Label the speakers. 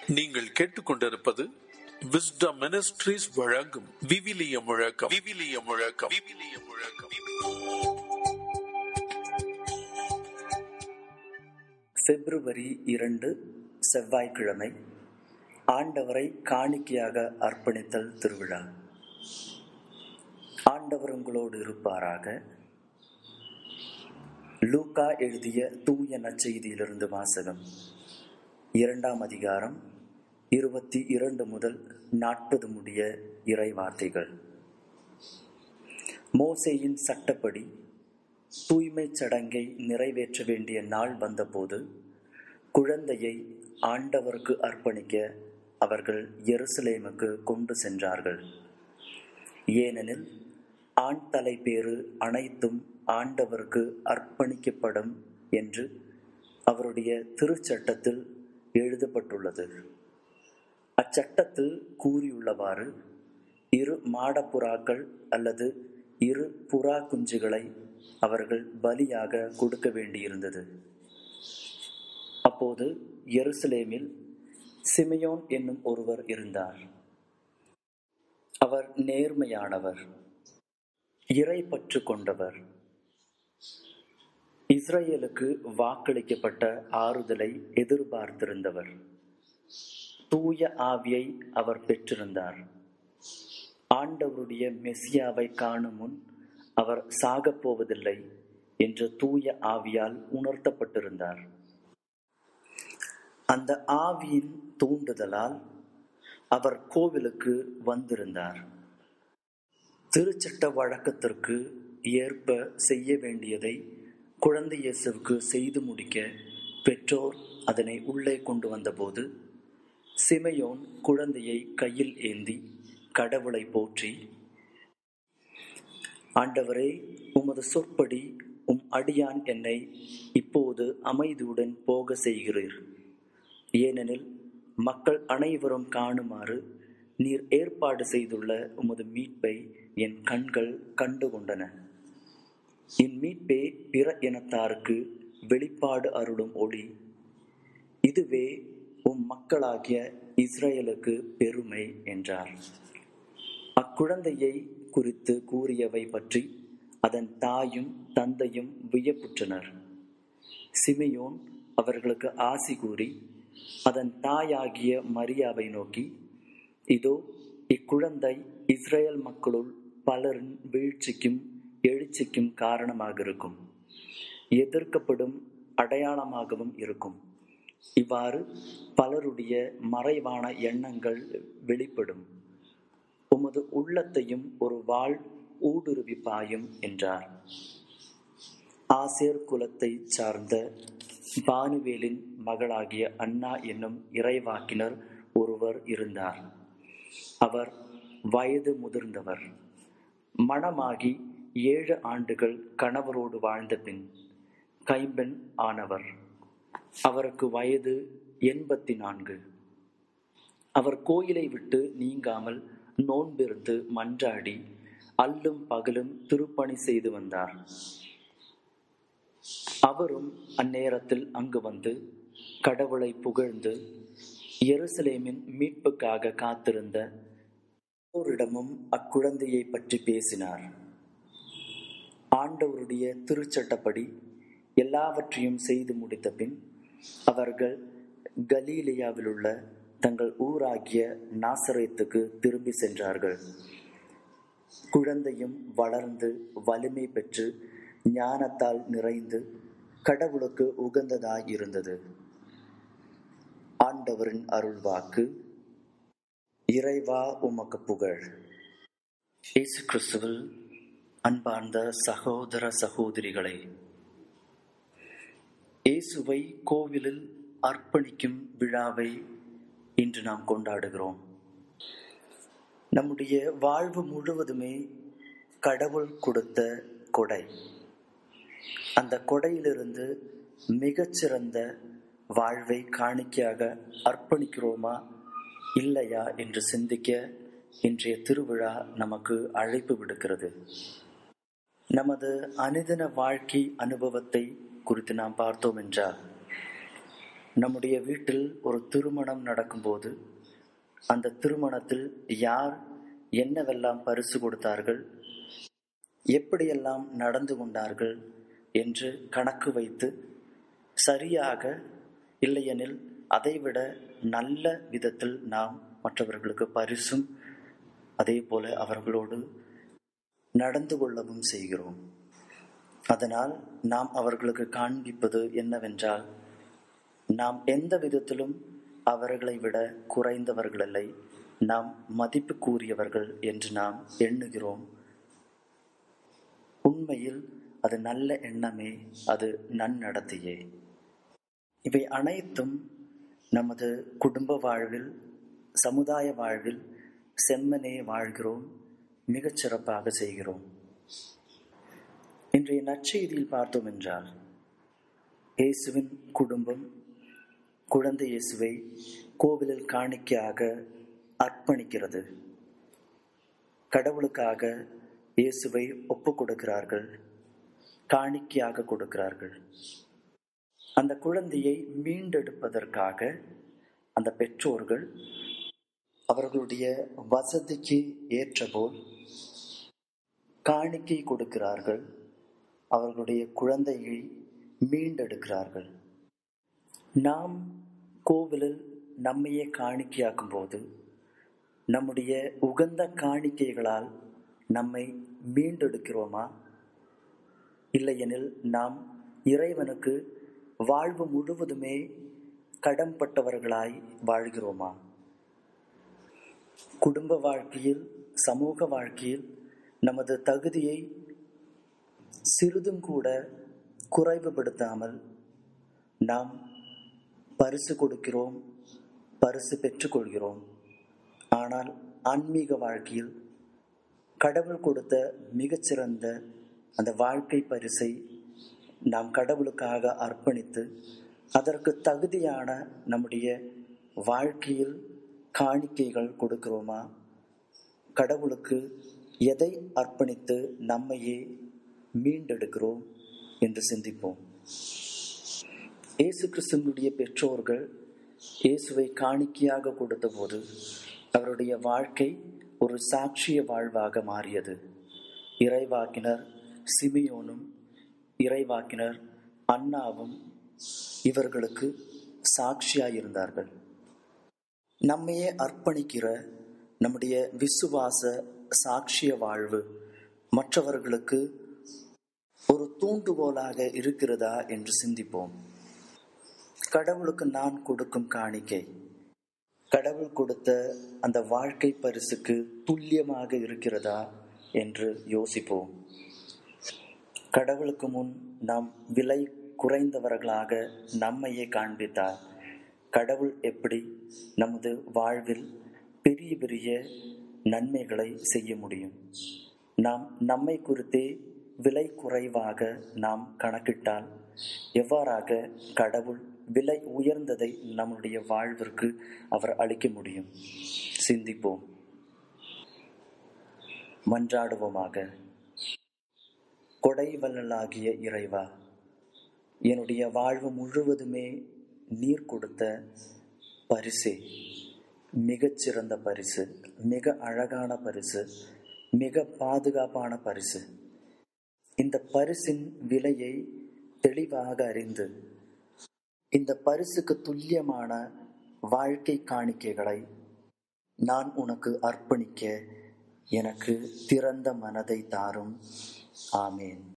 Speaker 1: நீங்கள் கேட்டுக்கொண்டிருப்பது wisdom ministries வழங்கும் விவிலிய முழக்கம்.
Speaker 2: பிப்ரவரி 2 செவ்வாய்க்கிழமை. ஆண்டவரை காணிக்கையாக அர்ப்பணித்தல் திருவிழா. ஆண்டவர் உங்களோடு இருப்பாராக. லூக்கா எழுதிய தூய நற்செய்தியிலிருந்து வாசகம். 2ஆம் அதிகாரம் 22 முதல் 40 முடிய இறை வார்த்தைகள். மோசேயின் சட்டப்படி தூய்மை சடங்கை நிறைவேற்ற வேண்டிய நாள் வந்தபோது குழந்தையை ஆண்டவருக்கு அர்ப்பணிக்க அவர்கள் எருசலேமுக்கு கொண்டு சென்றார்கள். ஏனெனில் ஆண் தலைப்பேறு அனைத்தும் ஆண்டவருக்கு அர்ப்பணிக்கப்படும் என்று அவருடைய திருச்சட்டத்தில் எழுதப்பட்டுள்ளது. அச்சட்டத்தில் கூறியுள்ளவாறு 2 மாடப்புறாக்கள் அல்லது 2 புறா குஞ்சுகளை அவர்கள் பலியாக கொடுக்க வேண்டியிருந்தது. அப்போது எருசலேமில் சிமியோன் என்னும் ஒருவர் இருந்தார். அவர் நேர்மையானவர், இறைப்பற்று கொண்டவர். இஸ்ரேலுக்கு வாக்களிக்கப்பட்ட ஆறுதலை எதிர்பார்த்திருந்தவர். தூய ஆவியை அவர் பெற்றிருந்தார். ஆண்டவருடைய மெசியாவை காணும் முன் அவர் சாகப்போவதில்லை என்ற தூய ஆவியால் உணர்த்தப்பட்டிருந்தார். அந்த ஆவியின் தூண்டுதலால் அவர் கோவிலுக்கு வந்திருந்தார். திருச்சட்ட வழக்கத்திற்கு ஏற்ப செய்ய வேண்டியதை குழந்தை இயேசுவுக்கு செய்து முடிக்க பெற்றோர் அதனை உள்ளே கொண்டு வந்தபோது சிமியோன் குழந்தையை கையில் ஏந்தி கடவுளை போற்றி, ஆண்டவரே, உமது சொற்படி உம் அடியான் என்னை இப்போது அமைதியுடன் போக செய்கிறீர். ஏனெனில் மக்கள் அனைவரும் காணுமாறு நீர் ஏற்பாடு செய்துள்ள உமது மீட்பை என் கண்கள் கண்டுகொண்டன. இம்மீட்பே பிற இனத்தாருக்கு வெளிப்பாடு அருளும் ஒளி. இதுவே உம் மக்களாகிய இஸ்ரேலுக்கு பெருமை என்றார். அக்குழந்தையை குறித்து கூறியவை பற்றி அதன் தாயும் தந்தையும் வியப்புற்றனர். சிமியோன் அவர்களுக்கு ஆசி கூறி அதன் தாயாகிய மரியாவை நோக்கி, இதோ இக்குழந்தை இஸ்ரேல் மக்களுள் பலரின் வீழ்ச்சிக்கும் எழுச்சிக்கும் காரணமாக இருக்கும், எதிர்க்கப்படும் அடையாளமாகவும் இருக்கும். இவ்வாறு பலருடைய மறைவான எண்ணங்கள் வெளிப்படும். உமது உள்ளத்தையும் ஒரு வாள் ஊடுருவி பாயும் என்றார். ஆசேர் குலத்தை சார்ந்த பானுவேலின் மகளாகிய அன்னா என்னும் இறைவாக்கினர் ஒருவர் இருந்தார். அவர் வயது முதிர்ந்தவர். மணமாகி 7 ஆண்டுகள் கணவரோடு வாழ்ந்த பின் கைம்பெண் ஆனவர். அவருக்கு வயது 84. அவர் கோயிலை விட்டு நீங்காமல் நோன்பிருந்து மன்றாடி அல்லும் பகலும் திருப்பணி செய்து வந்தார். அவரும் அந்நேரத்தில் அங்கு வந்து கடவுளை புகழ்ந்து எருசலேமின் மீட்புக்காக காத்திருந்த எல்லோரிடமும் அக்குழந்தையை பற்றி பேசினார். ஆண்டவருடைய திருச்சட்டப்படி எல்லாவற்றையும் செய்து முடித்த பின் அவர்கள் கலீலியாவிலுள்ள தங்கள் ஊராகிய நாசரேத்துக்கு திரும்பி சென்றார்கள். குழந்தையும் வளர்ந்து வலிமை பெற்று ஞானத்தால் நிறைந்து கடவுளுக்கு உகந்ததாயிருந்தது. ஆண்டவரின் அருள்வாக்கு. இறைவா உமக்கு புகழ். இயேசு கிறிஸ்துவில் அன்பார்ந்த சகோதர சகோதரிகளே, இயேசுவை கோவிலில் அர்ப்பணிக்கும் விழாவை இன்று நாம் கொண்டாடுகிறோம். நம்முடைய வாழ்வு முழுவதுமே கடவுள் கொடுத்த கொடை. அந்த கொடையிலிருந்து மிகச்சிறந்த வாழ்வை காணிக்கையாக அர்ப்பணிக்கிறோமா இல்லையா என்று சிந்திக்க இன்றைய திருவிழா நமக்கு அழைப்பு விடுக்கிறது. நமது அனுதின வாழ்க்கை அனுபவத்தை குறித்து நாம் பார்த்தோம் என்றால், நம்முடைய வீட்டில் ஒரு திருமணம் நடக்கும்போது அந்த திருமணத்தில் யார் என்னவெல்லாம் பரிசு கொடுத்தார்கள், எப்படியெல்லாம் நடந்து கொண்டார்கள் என்று கணக்கு வைத்து சரியாக, இல்லையெனில் அதைவிட நல்ல விதத்தில் நாம் மற்றவர்களுக்கு பரிசும் அதே போல அவர்களோடு நடந்து கொள்ளவும் செய்கிறோம். அதனால் நாம் அவர்களுக்கு காண்பிப்பது என்னவென்றால், நாம் எந்த விதத்திலும் அவர்களை விட குறைந்தவர்களல்லை, நாம் மதிப்புக்குரியவர்கள் என்று நாம் எண்ணுகிறோம். உண்மையில் அது நல்ல எண்ணமே, அது நன்னடத்தையே. இவை அனைத்தும் நமது குடும்ப வாழ்வில், சமுதாய வாழ்வில் செம்மனே வாழ்கிறோம், மிகச் சிறப்பாக செய்கிறோம். இன்றைய நற்செய்தியில் பார்த்தோம் என்றால், இயேசுவின் குடும்பம் குழந்தை இயேசுவை கோவிலில் காணிக்கையாக அர்ப்பணிக்கிறது. கடவுளுக்காக இயேசுவை ஒப்பு கொடுக்கிறார்கள், காணிக்கையாக கொடுக்கிறார்கள். அந்த குழந்தையை மீண்டெடுப்பதற்காக அந்த பெற்றோர்கள் அவர்களுடைய வசதிக்கு ஏற்றபோல் காணிக்கை கொடுக்கிறார்கள், அவர்களுடைய குழந்தையை மீண்டெடுக்கிறார்கள். நாம் கோவிலில் நம்மையே காணிக்கையாக்கும் போது நம்முடைய உகந்த காணிக்கைகளால் நம்மை மீண்டெடுக்கிறோமா? இல்லையெனில் நாம் இறைவனுக்கு வாழ்வு முழுவதுமே கடன்பட்டவர்களாய் வாழ்கிறோமா? குடும்ப வாழ்க்கையில், சமூக வாழ்க்கையில் நமது தகுதியை சிறிதும் கூட குறைவுபடுத்தாமல் நாம் பரிசு கொடுக்கிறோம், பரிசு பெற்றுக்கொள்கிறோம். ஆனால் ஆன்மீக வாழ்க்கையில் கடவுள் கொடுத்த மிகச்சிறந்த அந்த வாழ்க்கை பரிசை நாம் கடவுளுக்காக அர்ப்பணித்து அதற்கு தகுதியான நம்முடைய வாழ்க்கையில் காணிக்கைகள் கொடுக்கிறோமா? கடவுளுக்கு எதை அர்ப்பணித்து நம்மையே மீண்டெடுக்கிறோம் என்று சிந்திப்போம். இயேசு கிறிஸ்துவினுடைய பெற்றோர்கள் இயேசுவை காணிக்கையாக கொடுத்தபோது அவருடைய வாழ்க்கை ஒரு சாட்சிய வாழ்வாக மாறியது. இறைவாக்கினர் சிமியோனும் இறைவாக்கினர் அன்னாவும் இவர்களுக்கு சாட்சியாயிருந்தார்கள். நம்மையே அர்ப்பணிக்கிற நம்முடைய விசுவாச சாட்சிய வாழ்வு மற்றவர்களுக்கு ஒரு தூண்டுகோலாக இருக்கிறதா என்று சிந்திப்போம். கடவுளுக்கு நான் கொடுக்கும் காணிக்கை கடவுள் கொடுத்த அந்த வாழ்க்கை பரிசுக்கு துல்லியமாக இருக்கிறதா என்று யோசிப்போம். கடவுளுக்கு முன் நாம் விலை குறைந்தவர்களாக நம்மையே காண்பித்தால் கடவுள் எப்படி நமது வாழ்வில் பெரிய பெரிய நன்மைகளை செய்ய முடியும்? நாம் நம்மை குறித்தே விலை குறைவாக நாம் கணக்கிட்டால் எவ்வாறாக கடவுள் விலை உயர்ந்ததை நம்முடைய வாழ்விற்கு அவர் அளிக்க முடியும்? சிந்திப்போம், மன்றாடுவோமாக. கொடை வள்ளலாகிய இறைவா, என்னுடைய வாழ்வு முழுவதுமே நீர் கொடுத்த பரிசே, மிகச்சிறந்த பரிசு, மிக அழகான பரிசு, மிக பாதுகாப்பான பரிசு. இந்த பரிசின் விலையை தெளிவாக அறிந்து இந்த பரிசுக்கு துல்லியமான வாழ்க்கை காணிக்கைகளை நான் உனக்கு அர்ப்பணிக்க எனக்கு திறந்த மனதை தாரும். ஆமேன்.